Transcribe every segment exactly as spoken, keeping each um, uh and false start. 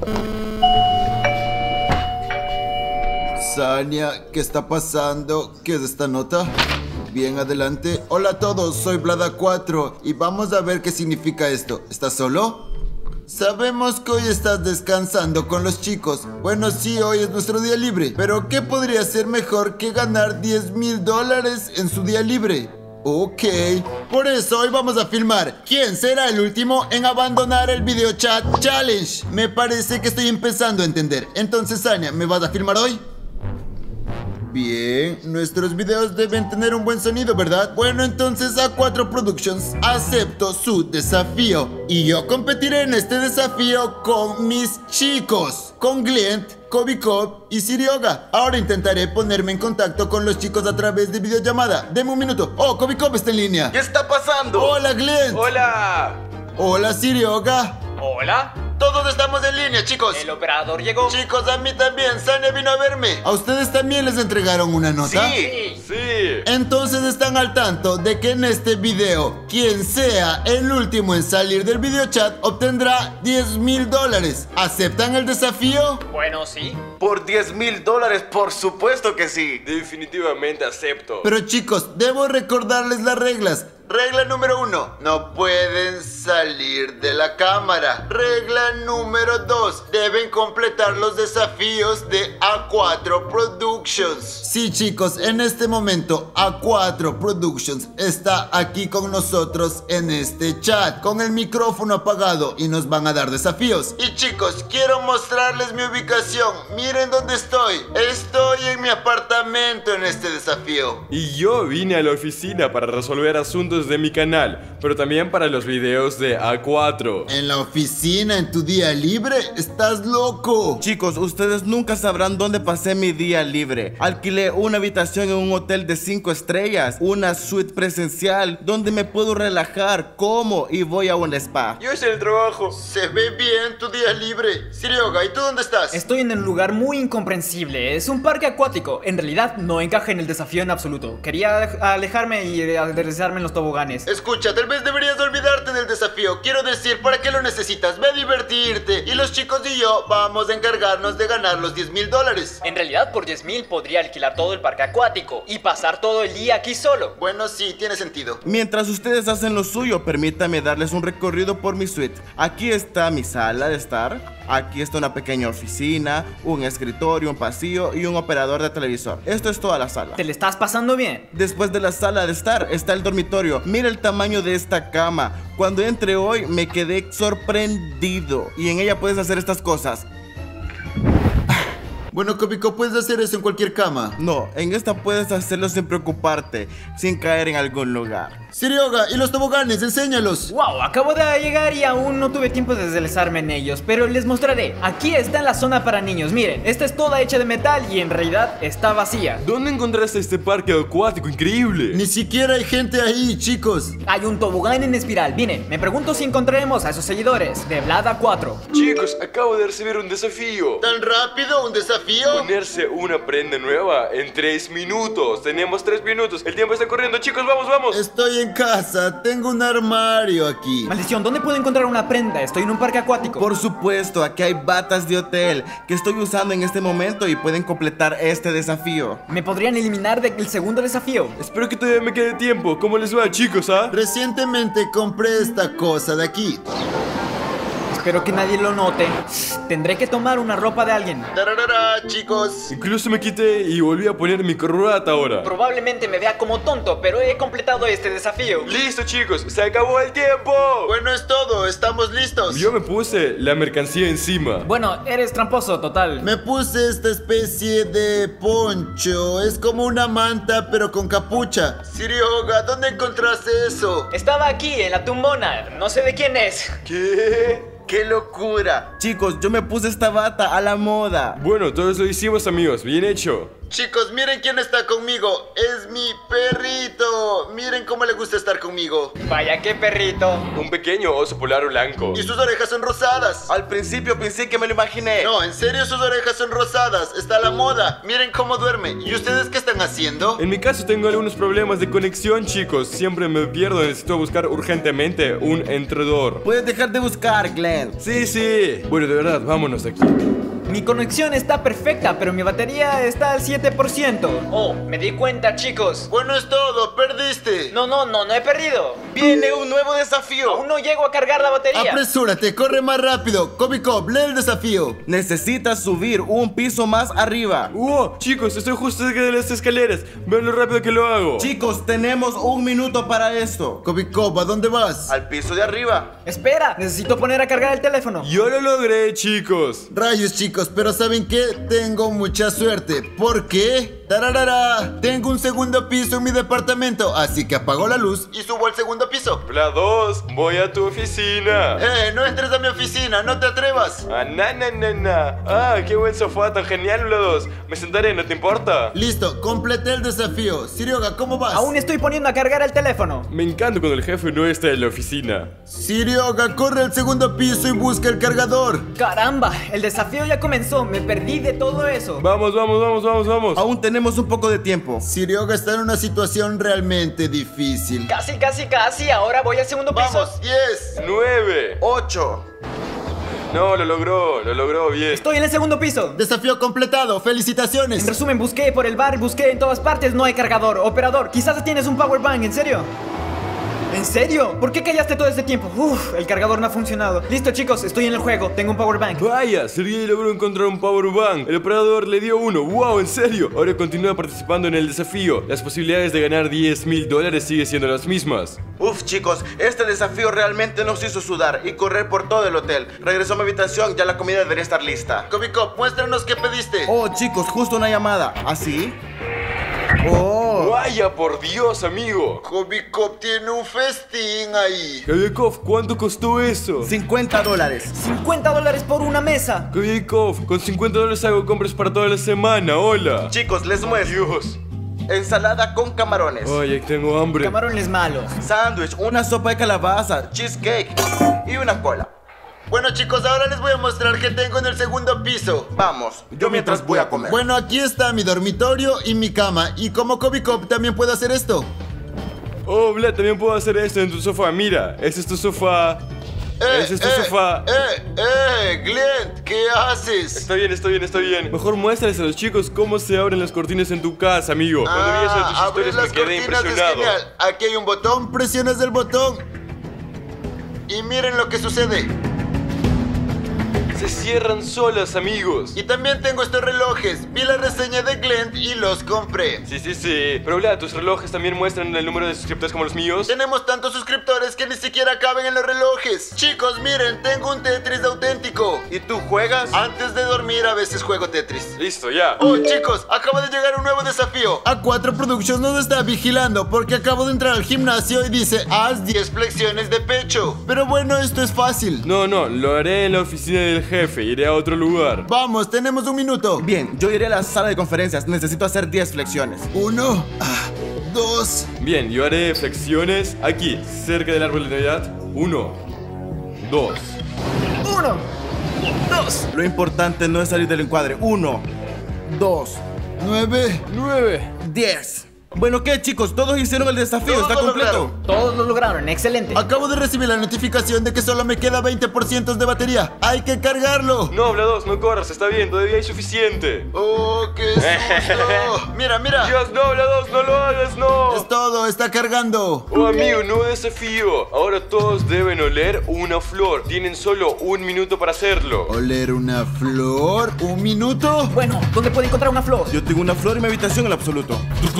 Sania, ¿qué está pasando? ¿Qué es esta nota? Bien, adelante. Hola a todos, soy Blada cuatro y vamos a ver qué significa esto. ¿Estás solo? Sabemos que hoy estás descansando con los chicos. Bueno, sí, hoy es nuestro día libre. Pero ¿qué podría ser mejor que ganar diez mil dólares en su día libre? Ok, por eso hoy vamos a filmar ¿quién será el último en abandonar el video chat challenge? Me parece que estoy empezando a entender. Entonces, Sania, ¿me vas a filmar hoy? Bien, nuestros videos deben tener un buen sonido, ¿verdad? Bueno, entonces A cuatro Productions acepto su desafío y yo competiré en este desafío con mis chicos, con Glent, Kobikov y Sirioga. Ahora intentaré ponerme en contacto con los chicos a través de videollamada. Deme un minuto. Oh, Kobikov está en línea. ¿Qué está pasando? Hola, Glent. Hola. Hola, Sirioga. Hola. Todos estamos en línea, chicos. El operador llegó. Chicos, a mí también. Sania vino a verme. ¿A ustedes también les entregaron una nota? Sí. Sí. Entonces están al tanto de que en este video, quien sea el último en salir del video chat obtendrá diez mil dólares. ¿Aceptan el desafío? Bueno, sí. Por diez mil dólares, por supuesto que sí. Definitivamente acepto. Pero chicos, debo recordarles las reglas. Regla número uno, no pueden salir de la cámara. Regla número dos, deben completar los desafíos de A cuatro Productions. Sí, chicos, en este momento A cuatro Productions está aquí con nosotros en este chat, con el micrófono apagado, y nos van a dar desafíos. Y chicos, quiero mostrarles mi ubicación. Miren dónde estoy. Estoy en mi apartamento en este desafío. Y yo vine a la oficina para resolver asuntos de mi canal, pero también para los videos de A cuatro. ¿En la oficina en tu día libre? ¡Estás loco! Chicos, ustedes nunca sabrán dónde pasé mi día libre. Alquilé una habitación en un hotel de cinco estrellas, una suite presencial donde me puedo relajar, como y voy a un spa. Yo hice el trabajo. Se ve bien tu día libre. Sirioga, ¿y tú dónde estás? Estoy en un lugar muy incomprensible. Es un parque acuático. En realidad no encaja en el desafío en absoluto. Quería alejarme y deslizarme en los toboganes. Escucha, tal vez deberías olvidarte del desafío. Quiero decir, ¿para qué lo necesitas? Ve a divertirte. Y los chicos y yo vamos a encargarnos de ganar los diez mil dólares. En realidad por diez mil podría alquilar todo el parque acuático y pasar todo el día aquí solo. Bueno, sí, tiene sentido. Mientras ustedes hacen lo suyo, permítame darles un recorrido por mi suite. Aquí está mi sala de estar. Aquí está una pequeña oficina, un escritorio, un pasillo y un operador de televisor. Esto es toda la sala. ¿Te le estás pasando bien? Después de la sala de estar está el dormitorio. Mira el tamaño de esta cama. Cuando entré hoy me quedé sorprendido. Y en ella puedes hacer estas cosas. Bueno, Kobiko, ¿puedes hacer eso en cualquier cama? No, en esta puedes hacerlo sin preocuparte, sin caer en algún lugar. Sirioga, ¿y los toboganes? Enséñalos. Wow, acabo de llegar y aún no tuve tiempo de deslizarme en ellos, pero les mostraré. Aquí está la zona para niños. Miren, esta es toda hecha de metal y en realidad está vacía. ¿Dónde encontraste este parque acuático increíble? Ni siquiera hay gente ahí, chicos. Hay un tobogán en espiral. Miren, me pregunto si encontraremos a esos seguidores de Blada cuatro. Chicos, acabo de recibir un desafío. ¿Tan rápido? ¿Un desafío? Ponerse una prenda nueva en tres minutos. Tenemos tres minutos. El tiempo está corriendo, chicos, vamos, vamos. Estoy en casa, tengo un armario aquí. Maldición, ¿dónde puedo encontrar una prenda? Estoy en un parque acuático. Por supuesto, aquí hay batas de hotel que estoy usando en este momento y pueden completar este desafío. ¿Me podrían eliminar del segundo desafío? Espero que todavía me quede tiempo. ¿Cómo les va, chicos, ah? Recientemente compré esta cosa de aquí. Espero que nadie lo note. Tendré que tomar una ropa de alguien. Tararara, chicos. Incluso me quité y volví a poner mi corbata ahora. Probablemente me vea como tonto, pero he completado este desafío. Listo, chicos, se acabó el tiempo. Bueno, es todo, estamos listos. Yo me puse la mercancía encima. Bueno, eres tramposo, total. Me puse esta especie de poncho. Es como una manta, pero con capucha. Sirioga, ¿dónde encontraste eso? Estaba aquí, en la tumbona. No sé de quién es. ¿Qué? ¡Qué locura! Chicos, yo me puse esta bata a la moda. Bueno, todos lo hicimos, amigos, bien hecho. Chicos, miren quién está conmigo. Es mi perrito. Miren cómo le gusta estar conmigo. Vaya, qué perrito. Un pequeño oso polar blanco. Y sus orejas son rosadas. Al principio pensé que me lo imaginé. No, en serio sus orejas son rosadas. Está a la moda. Miren cómo duerme. ¿Y ustedes qué están haciendo? En mi caso tengo algunos problemas de conexión, chicos. Siempre me pierdo, necesito buscar urgentemente un entrenador. Puedes dejar de buscar, Glenn. Sí, sí. Bueno, de verdad, vámonos de aquí. Mi conexión está perfecta, pero mi batería está al siete por ciento. Oh, me di cuenta, chicos. Bueno, es todo. Perdiste. No, no, no, no he perdido. Viene un nuevo desafío. Aún no llego a cargar la batería. Apresúrate, corre más rápido. Kobikop, lee el desafío. Necesitas subir un piso más arriba. ¡Wow! Chicos, estoy justo cerca de las escaleras. Vean lo rápido que lo hago. Chicos, tenemos un minuto para esto. Kobikop, ¿a dónde vas? Al piso de arriba. Espera, necesito poner a cargar el teléfono. Yo lo logré, chicos. Rayos, chicos, pero ¿saben qué? Tengo mucha suerte. ¿Por qué? ¡Tararara! Tengo un segundo piso en mi departamento, así que apago la luz y subo al segundo piso. La dos, voy a tu oficina. ¡Eh! No entres a mi oficina, no te atrevas. Ah, na, na, na, na. Ah, qué buen sofá, tan genial, la dos. Me sentaré, ¿no te importa? Listo, completé el desafío. Sirioga, ¿cómo vas? Aún estoy poniendo a cargar el teléfono. Me encanta cuando el jefe no está en la oficina. Sirioga, corre al segundo piso y busca el cargador. Caramba, el desafío ya comenzó. Me perdí de todo eso. Vamos, vamos, vamos, vamos, vamos. Aún tenemos un poco de tiempo. Sirioga está en una situación realmente difícil. Casi, casi, casi. Ahora voy al segundo piso. Vamos, diez. Nueve. Ocho. No, lo logró, lo logró bien. Estoy en el segundo piso. Desafío completado, felicitaciones. En resumen, busqué por el bar, busqué en todas partes, no hay cargador. Operador, quizás tienes un power bank, ¿en serio? ¿En serio? ¿Por qué callaste todo este tiempo? Uf, el cargador no ha funcionado. Listo, chicos, estoy en el juego, tengo un power bank. Vaya, Sergey logró encontrar un power bank. El operador le dio uno. ¡Wow! ¿En serio? Ahora continúa participando en el desafío. Las posibilidades de ganar diez mil dólares siguen siendo las mismas. Uf, chicos, este desafío realmente nos hizo sudar y correr por todo el hotel. Regresó a mi habitación, ya la comida debería estar lista. Kobikop, muéstranos qué pediste. Oh, chicos, justo una llamada. ¿Así? Oh. Vaya, por Dios, amigo. Kobikop tiene un festín ahí. Kobikov, ¿cuánto costó eso? cincuenta dólares. cincuenta dólares por una mesa. Kobikov, con cincuenta dólares hago compras para toda la semana. Hola. Chicos, les muestro. Dios. Ensalada con camarones. Ay, tengo hambre. Camarones malos. Sándwich, una sopa de calabaza, cheesecake y una cola. Bueno, chicos, ahora les voy a mostrar qué tengo en el segundo piso. Vamos, yo mientras voy a comer. Bueno, aquí está mi dormitorio y mi cama. Y como Kobikop también puedo hacer esto. Oh, Vlad, también puedo hacer esto en tu sofá. Mira, ese es tu sofá. Eh, Ese es tu eh, sofá. Eh, eh, Glenn, ¿qué haces? Está bien, está bien, está bien. Mejor muéstrales a los chicos cómo se abren las cortinas en tu casa, amigo. Cuando vi eso de tus abrir historias me las quedé cortinas es impresionado. genial. Aquí hay un botón, presionas el botón y miren lo que sucede. Se cierran solas, amigos. Y también tengo estos relojes. Vi la reseña de Glenn y los compré. Sí, sí, sí. Pero Vlad, ¿tus relojes también muestran el número de suscriptores como los míos? Tenemos tantos suscriptores que ni siquiera caben en los relojes. Chicos, miren, tengo un Tetris auténtico. ¿Y tú juegas? Antes de dormir a veces juego Tetris. Listo, ya. Oh, chicos, acaba de llegar un nuevo desafío. A cuatro Productions nos está vigilando porque acabo de entrar al gimnasio y dice haz diez flexiones de pecho. Pero bueno, esto es fácil. No, no, lo haré en la oficina del jefe. Iré a otro lugar. Vamos, tenemos un minuto. Bien, yo iré a la sala de conferencias. Necesito hacer diez flexiones. Uno, ah, dos. Bien, yo haré flexiones aquí, cerca del árbol de Navidad. Uno, dos. Uno, dos. Lo importante no es salir del encuadre. Uno, dos, Nueve. Nueve. diez. Bueno, ¿qué, chicos? Todos hicieron el desafío. Todos ¿Está lo completo? lograron. Todos lo lograron, excelente. Acabo de recibir la notificación de que solo me queda veinte por ciento de batería. Hay que cargarlo. No, Vlados, no corras, está bien, todavía hay suficiente. Oh, qué susto. Mira, mira. Dios, no, Vlados, no lo hagas, no. Es todo, está cargando. Oh, amigo, nuevo desafío. Ahora todos deben oler una flor. Tienen solo un minuto para hacerlo. Oler una flor. ¿Un minuto? Bueno, ¿dónde puedo encontrar una flor? Yo tengo una flor en mi habitación en absoluto.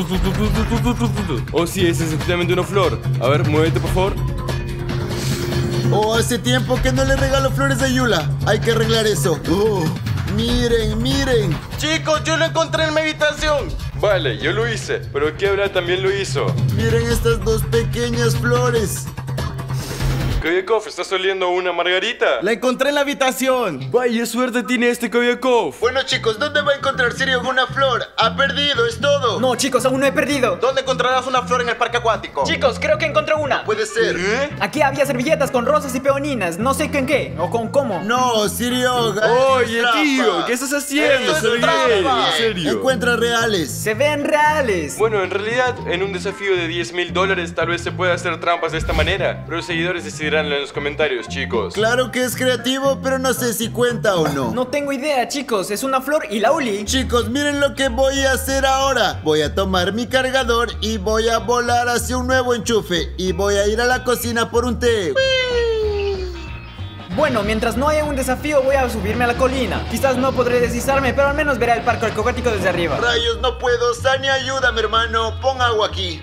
Oh, sí, es efectivamente una flor. A ver, muévete, por favor. Oh, hace tiempo que no le regalo flores a Yula. Hay que arreglar eso. Oh, miren, miren. Chicos, yo lo encontré en mi habitación. Vale, yo lo hice, pero Kebra también lo hizo. Miren estas dos pequeñas flores. Kovyakov, ¿estás oliendo una margarita? La encontré en la habitación. Vaya suerte tiene este Kovyakov. Bueno, chicos, ¿dónde va a encontrar Sirio una flor? Ha perdido, es todo. No, chicos, aún no he perdido. ¿Dónde encontrarás una flor en el parque acuático? Chicos, creo que encontré una. Puede ser. ¿Eh? Aquí había servilletas con rosas y peoninas. No sé con qué o con cómo. No, Sirio. Oye, tío, ¿qué estás haciendo, Esto es Sergey? trampa. En serio. Encuentra reales. Se ven reales. Bueno, en realidad, en un desafío de diez mil dólares tal vez se pueda hacer trampas de esta manera. Pero los seguidores decidirán en los comentarios, chicos. Claro que es creativo, pero no sé si cuenta o no. No tengo idea, chicos. Es una flor y la Uli. Chicos, miren lo que voy a hacer ahora. Voy a tomar mi cargador y voy a volar hacia un nuevo enchufe. Y voy a ir a la cocina por un té. Bueno, mientras no haya un desafío voy a subirme a la colina. Quizás no podré deslizarme, pero al menos veré el parque acuático desde arriba. Rayos, no puedo. Sani, ayúdame, hermano. Pon agua aquí.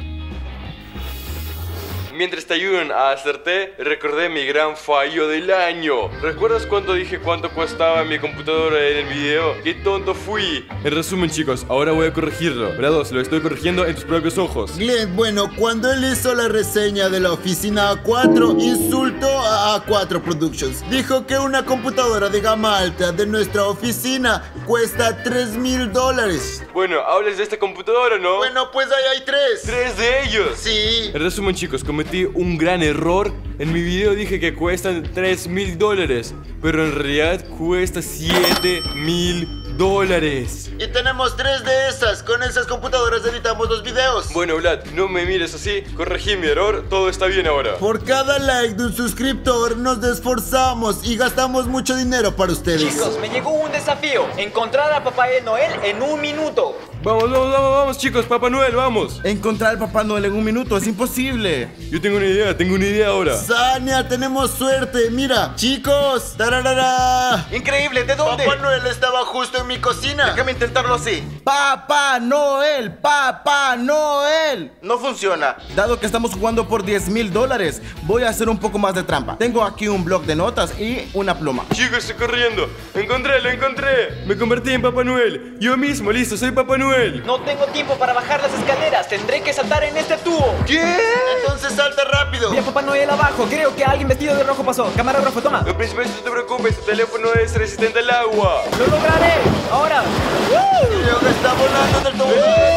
Mientras te ayudan a hacer té, recordé mi gran fallo del año. ¿Recuerdas cuando dije cuánto costaba mi computadora en el video? ¡Qué tonto fui! En resumen, chicos, ahora voy a corregirlo. Brados, lo estoy corrigiendo en tus propios ojos. Glenn, bueno, cuando él hizo la reseña de la oficina A cuatro, insultó a A cuatro Productions. Dijo que una computadora de gama alta de nuestra oficina cuesta tres mil dólares. Bueno, hablas de esta computadora, ¿no? Bueno, pues ahí hay tres. ¡Tres de ellos! Sí. En resumen, chicos, cometí un gran error. En mi video dije que cuestan tres mil dólares, pero en realidad cuesta siete mil dólares. Y tenemos tres de esas. Con esas computadoras editamos los videos. Bueno, Vlad, no me mires así. Corregí mi error, todo está bien ahora. Por cada like de un suscriptor nos esforzamos y gastamos mucho dinero para ustedes. Chicos, me llegó un desafío. Encontrar a Papá Noel en un minuto. Vamos, vamos, vamos, vamos, chicos, Papá Noel, vamos. Encontrar al Papá Noel en un minuto es imposible. Yo tengo una idea, tengo una idea ahora. Sania, tenemos suerte. Mira, chicos. Tararara. Increíble, ¿de dónde? Papá Noel estaba justo en mi cocina. Déjame intentarlo así. Papá Noel, Papá Noel. No funciona. Dado que estamos jugando por diez mil dólares, voy a hacer un poco más de trampa. Tengo aquí un bloc de notas y una pluma. Chicos, estoy corriendo. Encontré, lo encontré. Me convertí en Papá Noel. Yo mismo, listo, soy Papá Noel. No tengo tiempo para bajar las escaleras. Tendré que saltar en este tubo. ¿Qué? Entonces salta rápido. Vi a Papá Noel abajo. Creo que alguien vestido de rojo pasó. Camarógrafo, toma. Lo principal es que no te preocupes, tu teléfono es resistente al agua. Lo lograré. Ahora. Creo que está volando en el tubo.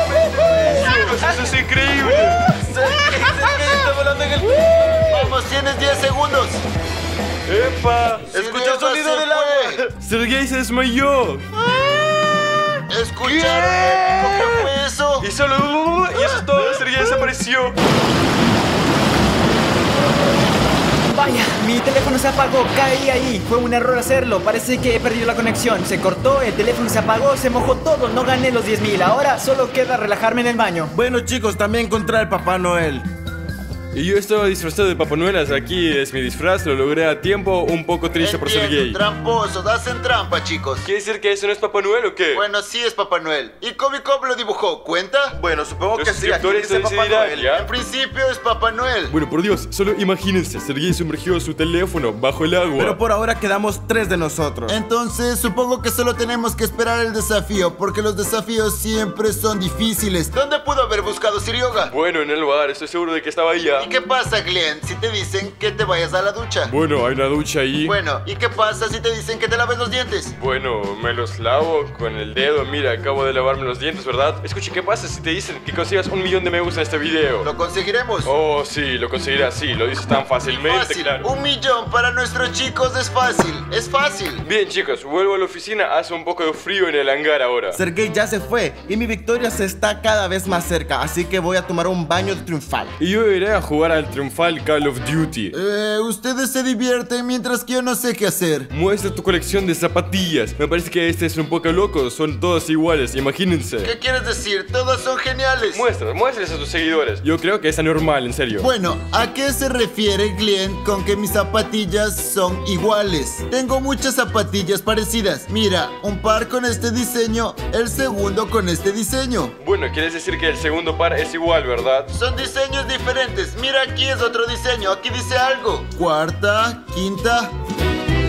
Chicos, eso es increíble. Sergey está volando en el tubo. Vamos, tienes diez segundos. ¡Epa! Escucha el sonido del agua. Sergey se desmayó. ¿Escucharon? ¿Qué fue eso? Y solo... Y eso es todo, Sergey desapareció. Vaya, mi teléfono se apagó, caí ahí. Fue un error hacerlo, parece que he perdido la conexión. Se cortó, el teléfono se apagó, se mojó todo, no gané los diez mil. Ahora solo queda relajarme en el baño. Bueno, chicos, también encontré al Papá Noel. Y yo estaba disfrazado de Papá Noel, aquí es mi disfraz, lo logré a tiempo, un poco triste por ser Entiendo, gay. tramposos, hacen trampa, chicos. ¿Quiere decir que eso no es Papá Noel o qué? Bueno, sí es Papá Noel. ¿Y Kovikov lo dibujó? ¿Cuenta? Bueno, supongo Los que sí. Aquí suscriptores dice se Papá decidirán, Noel. ¿ya? En principio es Papá Noel. Bueno, por Dios, solo imagínense, Sergey sumergió su teléfono bajo el agua. Pero por ahora quedamos tres de nosotros. Entonces supongo que solo tenemos que esperar el desafío, porque los desafíos siempre son difíciles. ¿Dónde pudo haber buscado Sirioga? Bueno, en el bar, estoy seguro de que estaba ahí ya. ¿Y qué pasa, Glenn, si te dicen que te vayas a la ducha? Bueno, hay una ducha ahí. Bueno, ¿y qué pasa si te dicen que te laves los dientes? Bueno, me los lavo con el dedo. Mira, acabo de lavarme los dientes, ¿verdad? Escuche, ¿qué pasa si te dicen que consigas un millón de me gusta en este video? ¿Lo conseguiremos? Oh, sí, lo conseguirás, sí, lo dices tan fácilmente, Fácil, claro. un millón para nuestros chicos es fácil, es fácil. Bien, chicos, vuelvo a la oficina. Hace un poco de frío en el hangar ahora. Sergey ya se fue y mi victoria se está cada vez más cerca, así que voy a tomar un baño triunfal. Y yo iré a jugar al triunfal Call of Duty. Eh, ustedes se divierten mientras que yo no sé qué hacer. Muestra tu colección de zapatillas. Me parece que este es un poco loco. Son todas iguales, imagínense. ¿Qué quieres decir? Todas son geniales. Muestra, muéstrales a tus seguidores. Yo creo que es anormal, en serio. Bueno, ¿a qué se refiere Glenn con que mis zapatillas son iguales? Tengo muchas zapatillas parecidas. Mira, un par con este diseño, el segundo con este diseño. Bueno, quieres decir que el segundo par es igual, ¿verdad? Son diseños diferentes. Mira, aquí es otro diseño. Aquí dice algo. Cuarta, quinta.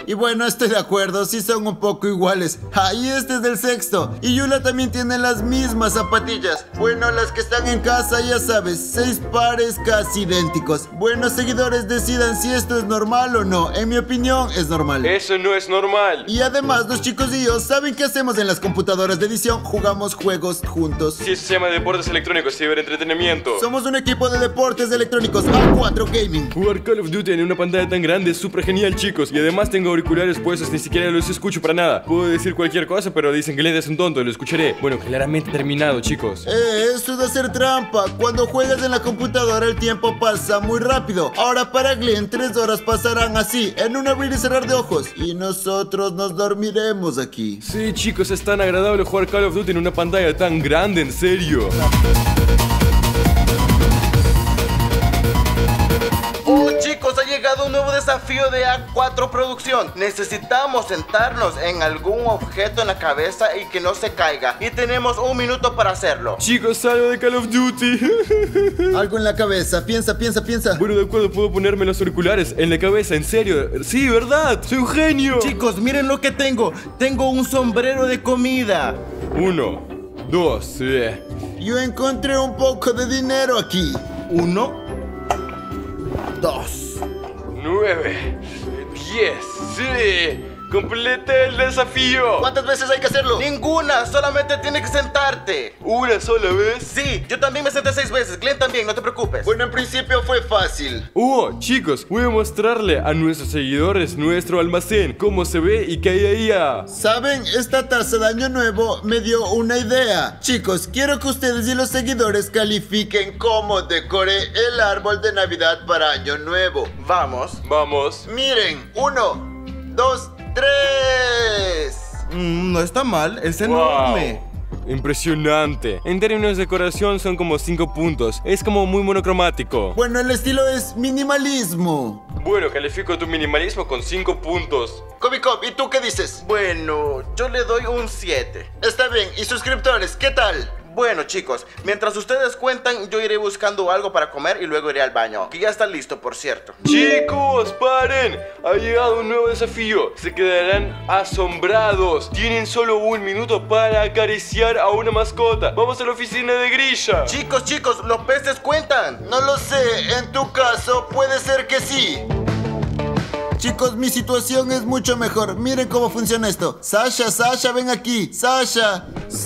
Y bueno, estoy de acuerdo, sí son un poco iguales. Ah, y este es del sexto. Y Yula también tiene las mismas zapatillas. Bueno, las que están en casa, ya sabes, seis pares casi idénticos. Bueno, seguidores, decidan si esto es normal o no. En mi opinión, es normal. Eso no es normal. Y además, los chicos y yo saben qué hacemos en las computadoras de edición. Jugamos juegos juntos. Sí, eso se llama deportes electrónicos, ciberentretenimiento. Somos un equipo de deportes electrónicos A cuatro Gaming. Jugar Call of Duty en una pantalla tan grande es súper genial, chicos. Y además tengo auriculares puestos, ni siquiera los escucho para nada. Puedo decir cualquier cosa, pero dicen que Glenn es un tonto, lo escucharé. Bueno, claramente terminado, chicos. Eh, eso de hacer trampa. Cuando juegas en la computadora el tiempo pasa muy rápido. Ahora para Glenn, tres horas pasarán así, en un abrir y cerrar de ojos. Y nosotros nos dormiremos aquí. Sí, chicos, es tan agradable jugar Call of Duty en una pantalla tan grande, en serio. Oh, chicos, ha llegado un nuevo desafío de A cuatro Producción. Necesitamos sentarnos en algún objeto en la cabeza y que no se caiga. Y tenemos un minuto para hacerlo. Chicos, salgo de Call of Duty. Algo en la cabeza, piensa, piensa, piensa. Bueno, de acuerdo, puedo ponerme los auriculares en la cabeza, en serio. Sí, ¿verdad? Soy un genio. Chicos, miren lo que tengo. Tengo un sombrero de comida. Uno, dos, eh. Yo encontré un poco de dinero aquí. Uno, dos, nueve, diez, sí. Completé el desafío. ¿Cuántas veces hay que hacerlo? Ninguna, solamente tienes que sentarte. ¿Una sola vez? Sí, yo también me senté seis veces. Glenn también, no te preocupes. Bueno, en principio fue fácil. Oh, chicos, voy a mostrarle a nuestros seguidores nuestro almacén, cómo se ve y qué hay ahí. ah. ¿Saben? Esta taza de año nuevo me dio una idea. Chicos, quiero que ustedes y los seguidores califiquen cómo decoré el árbol de Navidad para año nuevo. Vamos. Vamos. Miren, uno, dos, tres. Mm, no está mal, es enorme. Wow. Impresionante. En términos de decoración son como cinco puntos. Es como muy monocromático. Bueno, el estilo es minimalismo. Bueno, califico tu minimalismo con cinco puntos. Comicop, ¿y tú qué dices? Bueno, yo le doy un siete. Está bien, ¿y suscriptores, qué tal? Bueno, chicos, mientras ustedes cuentan, yo iré buscando algo para comer y luego iré al baño, que ya está listo, por cierto. Chicos, paren. Ha llegado un nuevo desafío. Se quedarán asombrados. Tienen solo un minuto para acariciar a una mascota. Vamos a la oficina de Grisha. Chicos, chicos, los peces cuentan. No lo sé, en tu caso puede ser que sí. Chicos, mi situación es mucho mejor. Miren cómo funciona esto. Sasha, Sasha, ven aquí. Sasha,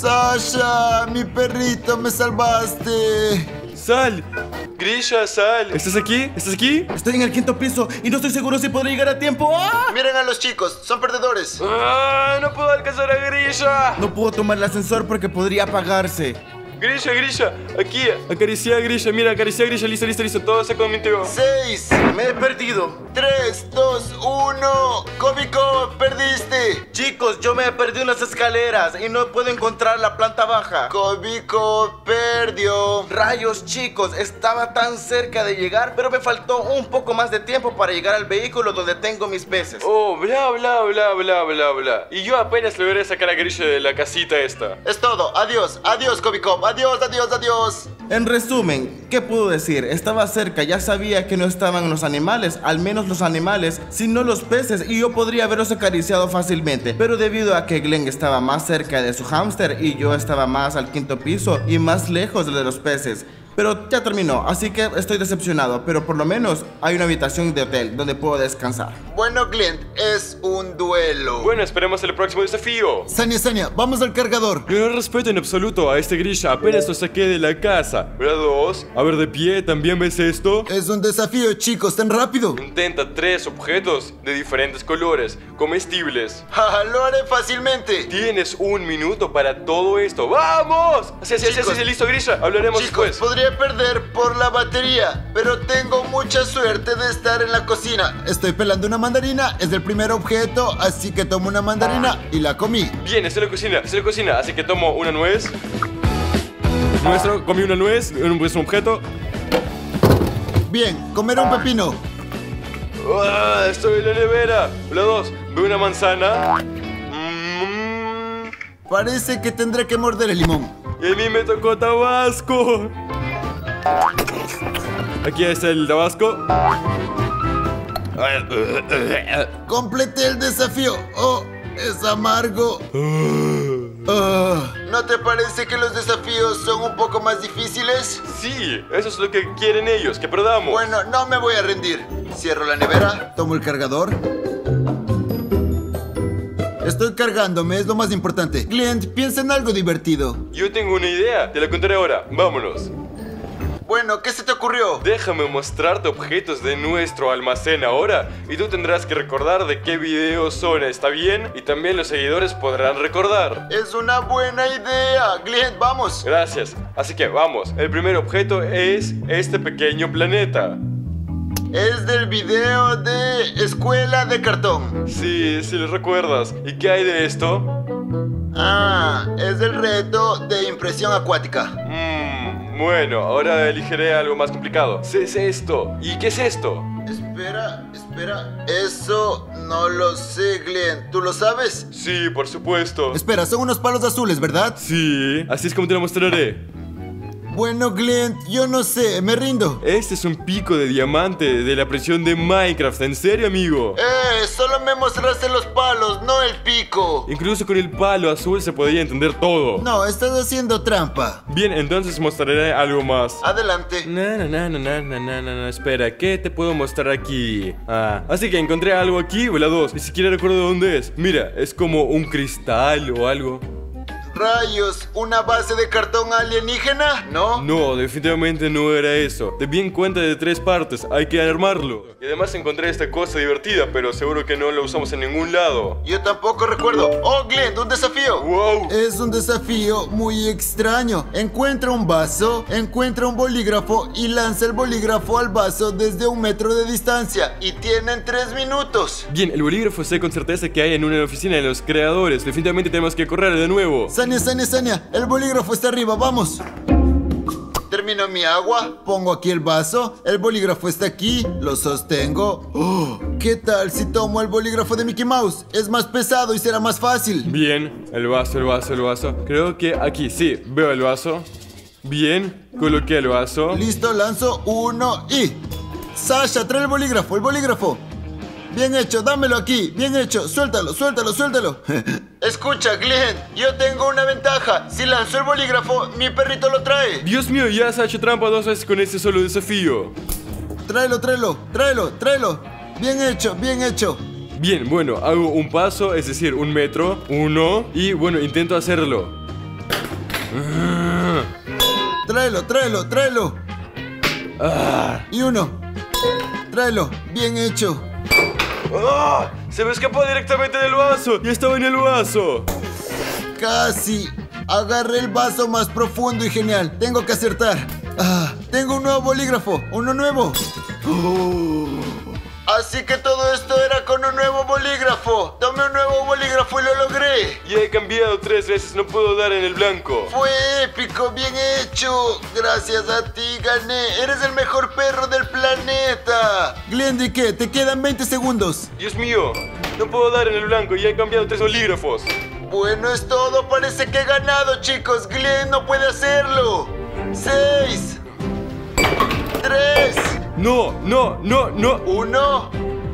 Sasha, mi perrito, me salvaste. Sal. Grisha, sal. ¿Estás aquí? ¿Estás aquí? Estoy en el quinto piso y no estoy seguro si podré llegar a tiempo. ¡Ah! Miren a los chicos, son perdedores. ¡Ah! No puedo alcanzar a Grisha. No puedo tomar el ascensor porque podría apagarse. Grisha, Grisha, aquí, acaricié a Grisha, mira, acaricié a Grisha, listo, listo, listo, todo se convirtió. Seis, Me he perdido. tres, dos, uno. Cómico, perdiste. Chicos, yo me he perdido en las escaleras y no puedo encontrar la planta baja. Cómico perdió. Rayos, chicos, estaba tan cerca de llegar, pero me faltó un poco más de tiempo para llegar al vehículo donde tengo mis peces. Oh, bla, bla, bla, bla, bla, bla. Y yo apenas logré sacar a Grisha de la casita esta. Es todo, adiós, adiós, Cómico. Adiós, adiós, adiós. En resumen, ¿qué puedo decir? Estaba cerca, ya sabía que no estaban los animales, al menos los animales, sino los peces, y yo podría haberlos acariciado fácilmente. Pero debido a que Glenn estaba más cerca de su hámster y yo estaba más al quinto piso y más lejos de los peces. Pero ya terminó, así que estoy decepcionado, pero por lo menos hay una habitación de hotel donde puedo descansar. Bueno, Glenn, es un duelo. Bueno, esperemos el próximo desafío. Sania, Sania, vamos al cargador. Yo no respeto en absoluto a este Grisha, apenas lo saqué de la casa. ¿Verdad, dos? A ver, de pie, ¿también ves esto? Es un desafío, chicos, tan rápido. Intenta tres objetos de diferentes colores, comestibles. Ja, lo haré fácilmente. Tienes un minuto para todo esto. ¡Vamos! Sí, sí, sí, sí, sí, listo, Grisha. Hablaremos Chicos, después. podría perder por la batería, pero tengo mucha suerte de estar en la cocina. Estoy pelando una mandarina, es el primer objeto, así que tomo una mandarina y la comí. Bien, estoy en la cocina, estoy en la cocina, así que tomo una nuez. Nuestro, comí una nuez, un buen objeto. Bien, comer un pepino. Ah, estoy en la nevera. La dos, veo una manzana. Mm, Parece que tendré que morder el limón. y a mí me tocó Tabasco. Aquí está el Tabasco. Completé el desafío. Oh, es amargo. Ah, ¿no te parece que los desafíos son un poco más difíciles? Sí, eso es lo que quieren ellos, que perdamos. Bueno, no me voy a rendir. Cierro la nevera, tomo el cargador. Estoy cargándome, es lo más importante. Clint, piensa en algo divertido. Yo tengo una idea, te la contaré ahora. Vámonos. Bueno, ¿qué se te ocurrió? Déjame mostrarte objetos de nuestro almacén ahora y tú tendrás que recordar de qué videos son, ¿está bien? Y también los seguidores podrán recordar. Es una buena idea. Clint, vamos. Gracias. Así que vamos. El primer objeto es este pequeño planeta. Es del video de Escuela de Cartón. Sí, sí lo recuerdas. ¿Y qué hay de esto? Ah, es del reto de impresión acuática. Mmm, bueno, ahora elegiré algo más complicado. ¿Qué es esto? ¿Y qué es esto? Espera, espera. Eso no lo sé, Glenn. ¿Tú lo sabes? Sí, por supuesto. Espera, son unos palos azules, ¿verdad? Sí, así es como te lo mostraré. Bueno, Glenn, yo no sé, me rindo. Este es un pico de diamante de la prisión de Minecraft. ¿En serio, amigo? Eh, solo me mostraste los palos, no el pico. Incluso con el palo azul se podía entender todo. No, estás haciendo trampa. Bien, entonces mostraré algo más. Adelante. No, no, no, no, no, no, no, no, no, espera, ¿qué te puedo mostrar aquí? Ah, así que encontré algo aquí, o la dos. Ni siquiera recuerdo dónde es. Mira, es como un cristal o algo. Rayos, ¿una base de cartón alienígena? ¿No? No, definitivamente no era eso. Te vi en cuenta de tres partes, hay que armarlo. Y además encontré esta cosa divertida, pero seguro que no la usamos en ningún lado. Yo tampoco recuerdo. Oh, Glenn, un desafío. ¡Wow! Es un desafío muy extraño. Encuentra un vaso, encuentra un bolígrafo y lanza el bolígrafo al vaso desde un metro de distancia. Y tienen tres minutos. Bien, el bolígrafo sé con certeza que hay en una oficina de los creadores. Definitivamente tenemos que correr de nuevo. Sania, Sania, Sania, el bolígrafo está arriba, vamos. Termino mi agua, pongo aquí el vaso, el bolígrafo está aquí, lo sostengo. Oh, ¿qué tal si tomo el bolígrafo de Mickey Mouse? Es más pesado y será más fácil. Bien, el vaso, el vaso, el vaso. Creo que aquí, sí, veo el vaso. Bien, coloqué el vaso. Listo, lanzo uno y... Sasha, trae el bolígrafo, el bolígrafo. Bien hecho, dámelo aquí, bien hecho, suéltalo, suéltalo, suéltalo. Escucha, Glenn, yo tengo una ventaja. Si lanzo el bolígrafo, mi perrito lo trae. Dios mío, ya has hecho trampa dos veces con este solo desafío. Tráelo, tráelo, tráelo, tráelo. Bien hecho, bien hecho. Bien, bueno, hago un paso, es decir, un metro, uno, y bueno, intento hacerlo. Tráelo, tráelo, tráelo. Ah. Y uno. Tráelo, bien hecho. ¡Oh! Se me escapó directamente del vaso. Ya estaba en el vaso. Casi. Agarré el vaso más profundo y genial. Tengo que acertar. Ah, tengo un nuevo bolígrafo. Uno nuevo. Oh. Así que todo esto era con un nuevo bolígrafo. Tomé un nuevo bolígrafo y lo logré. Ya he cambiado tres veces. No puedo dar en el blanco. Fue épico, bien hecho. Gracias a ti gané. Eres el mejor perro del planeta. Glendy, ¿qué? Te quedan veinte segundos. Dios mío, no puedo dar en el blanco. Ya he cambiado tres bolígrafos. Bueno, es todo. Parece que he ganado, chicos. Glenn no puede hacerlo. Seis. Tres. No, no, no, no. Uno.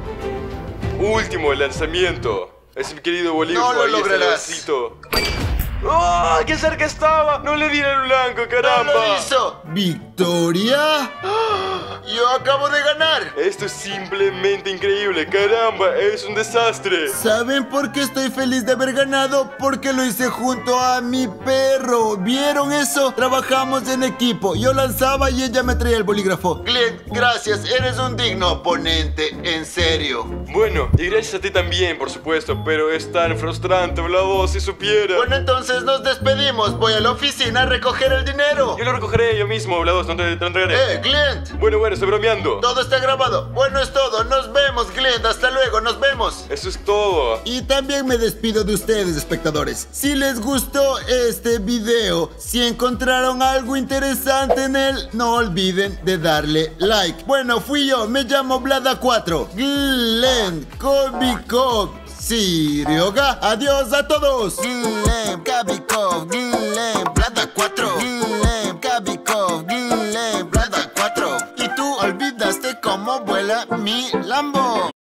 Último lanzamiento. Es mi querido bolígrafo. No lo ahí está el lograrás. vasito. ¡Oh! ¡Qué cerca estaba! ¡No le di en el blanco, caramba! ¡No lo hizo! ¿Victoria? ¡Yo acabo de ganar! Esto es simplemente increíble, caramba, es un desastre. ¿Saben por qué estoy feliz de haber ganado? Porque lo hice junto a mi perro. ¿Vieron eso? Trabajamos en equipo. Yo lanzaba y ella me traía el bolígrafo. Glenn, gracias. Eres un digno oponente. En serio. Bueno, y gracias a ti también, por supuesto. Pero es tan frustrante, Vlado, si supiera. Bueno, entonces nos despedimos. Voy a la oficina a recoger el dinero. Yo lo recogeré yo mismo, Vlado, no te, te lo entregaré. Eh, Glenn. Bueno, bueno, estoy bromeando. Todo está grabado. Bueno, es todo. Nos vemos, Glenn. Hasta luego. Nos vemos. Eso es todo. Y también me despido de ustedes, espectadores. Si les gustó este video, si encontraron algo interesante en él, no olviden de darle like. Bueno, fui yo. Me llamo Blada cuatro. Glenn, Kobikov, Sirioga. Adiós a todos. Glenn, Kobikov, Glenn, Blada cuatro. Glenn, Kobikov, Glenn, Blada cuatro. Y tú olvidaste cómo vuela mi Lambo.